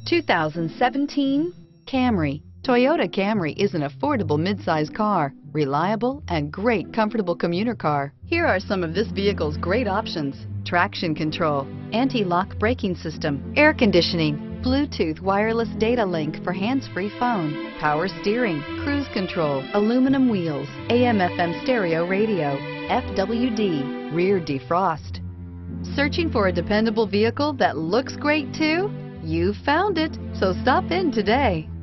2017 Camry. Toyota Camry is an affordable midsize car, reliable and great comfortable commuter car. Here are some of this vehicle's great options: traction control, anti-lock braking system, air conditioning, Bluetooth wireless data link for hands-free phone, power steering, cruise control, aluminum wheels, AM/FM stereo radio, FWD, rear defrost. Searching for a dependable vehicle that looks great too? You found it, so stop in today.